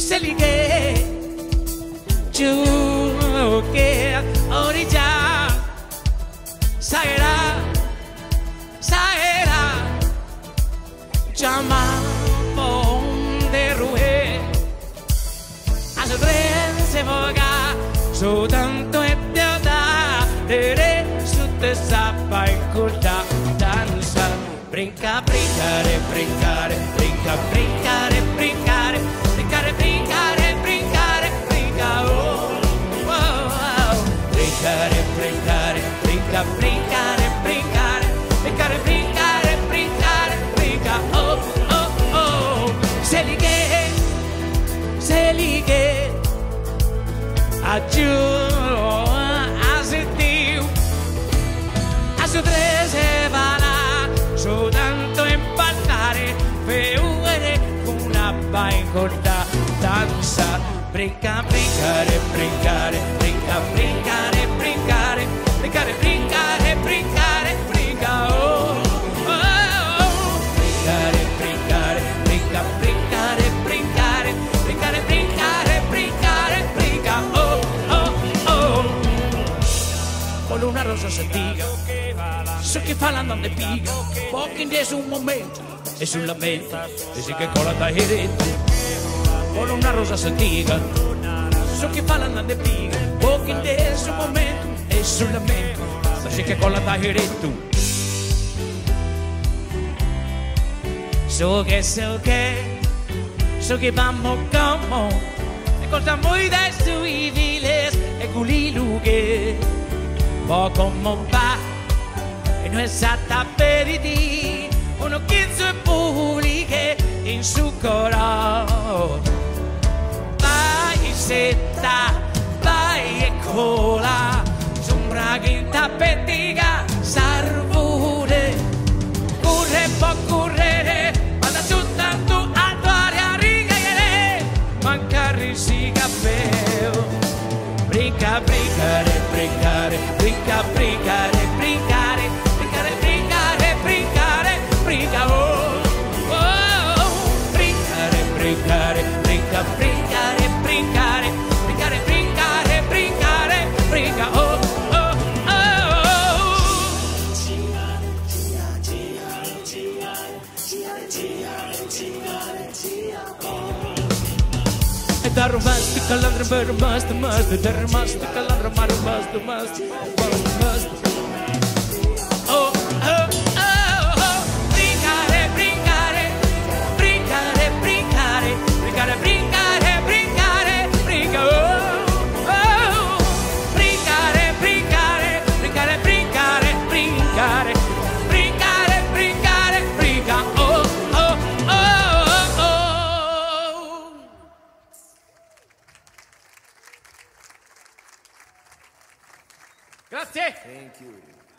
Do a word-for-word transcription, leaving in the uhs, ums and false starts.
se lighe giù che origgia saerà saerà chiama de ruhe a su tren se voga soltanto e piada tere su te sappa in corda danza brinca brincare brincare brinca brincare brincare brincare brincare brincare brinca oh oh oh brincare brincare brinca brincare brincare brincare brincare brincare brinca oh oh oh se lighe se lighe aggiù a sentiu a su tre se va là soltanto impaltare feuere una bancorda danza brinca brincare brincare brinca brincare brincare brincare brincare brincare brinca oh oh oh brincare brincare brinca brincare brincare brincare brincare brincare brinca oh oh oh con una rosa sentiga so che fa l'andante piga pochi in su un momento e sulla mente e si che cola da diritto con una rosa sentiga so che fa l'andante piga pochi in su un momento e sulla mente e si che cola da diritto so che so che so che vamos como e cosa muy de civiles e culi lugue poco mo va e non è stata per di uno chizzo e puliche in su coro vai setta vai e cola sombra che tappetiga sarvure corre può correre vada soltanto a dare a rigare mancare si cappello brinca brincare brincare brinca brincare brincare brincare brincare brincare brinca oh oh brincare brincare brinca brincare brincare brincare brincare brincare brinca oh oh oh e da romantica l'andra per must must da romantica l'andra ma must must must oh oh oh oh brincare brincare brincare brincare brincare brincare brincare brinca oh oh brincare brincare brincare brincare brincare brincare brincare brinca oh oh oh oh grazie. Thank you.